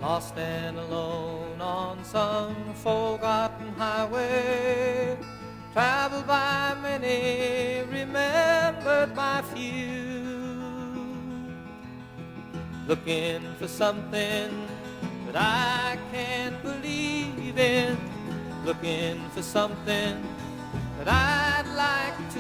lost and alone on some forgotten highway, traveled by many, remembered by few, looking for something that I can't believe in, looking for something that I'd like to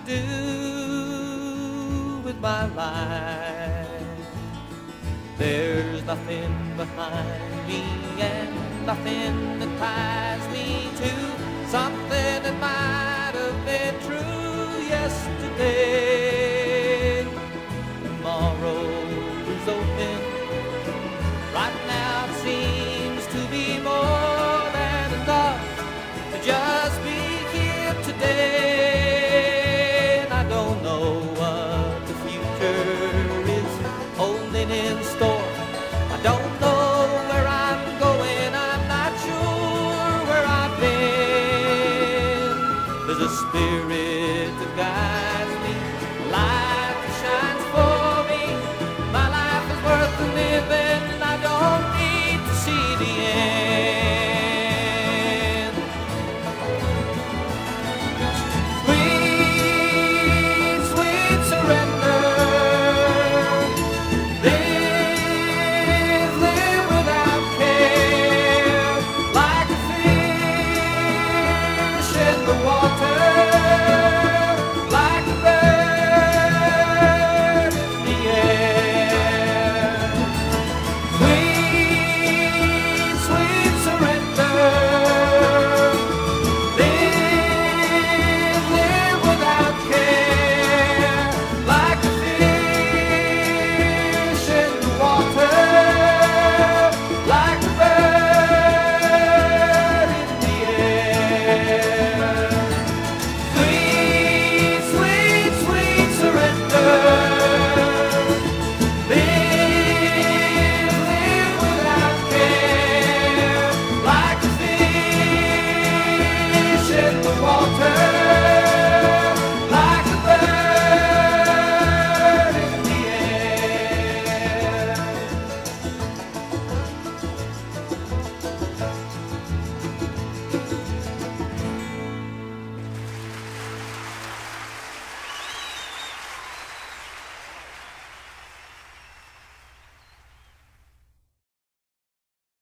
do with my life. There's nothing behind me and nothing that ties me to something that might have been true yesterday.